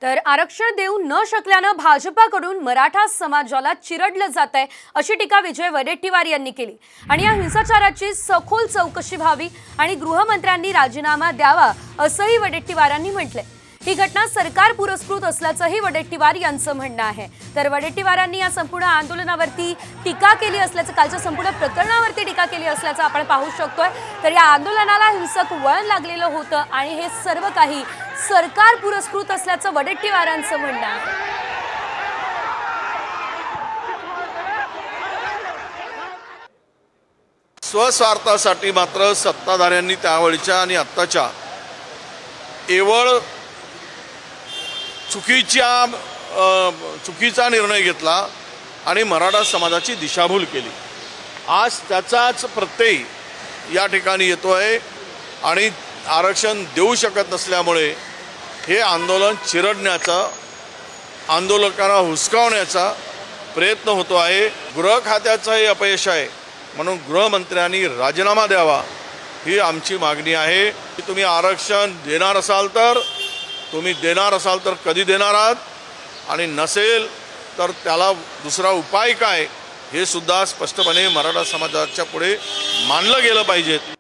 तर आरक्षण देऊ न शकल्यानं भाजपाकडून मराठा समाजाला चिरडलं जात आहे अशी टीका विजय वडेट्टीवार यांनी केली आणि या हिंसाचाराची सखोल चौकशी व्हावी आणि गृहमंत्र्यांनी राजीनामा द्यावा असंही वडेट्टीवारांनी म्हटलंय। ही घटना सरकार पुरस्कृत असल्याचंही वडेट्टीवार यांचं म्हणणं आहे। तर वडेट्टीवारांनी या संपूर्ण आंदोलनावरती टीका केली असल्याचं, कालच्या संपूर्ण प्रकरणावरती टीका केली असल्याचं आपण पाहू शकतोय। तर या आंदोलनाला हिंसक वळण लागलेलं होतं आणि हे सर्व काही सरकार पुरस्कृत असल्याचं वडेट्टीवारांचं म्हणणं आहे। स्वस्वार्थासाठी मात्र सत्ताधाऱ्यांनी त्यावेळच्या आणि आत्ताच्या केवळ चुकीचा निर्णय घेतला आणि मराठा समाजाची दिशाभूल केली। आज त्याचाच प्रत्यय या ठिकाणी येतोय आणि आरक्षण देऊ शकत नसल्यामुळे हे आंदोलन चिरडण्याचा, आंदोलकांना हुसकावण्याचा प्रयत्न होतो आहे। गृह खात्याचंही अपयश आहे, म्हणून गृहमंत्र्यांनी राजीनामा द्यावा ही आमची मागणी आहे। तुम्ही आरक्षण देणार असाल तर कधी देणार आहात आणि नसेल तर त्याला दुसरा उपाय काय हे सुद्धा स्पष्टपणे मराठा समाजाच्या पुढे मांडलं गेलं पाहिजे।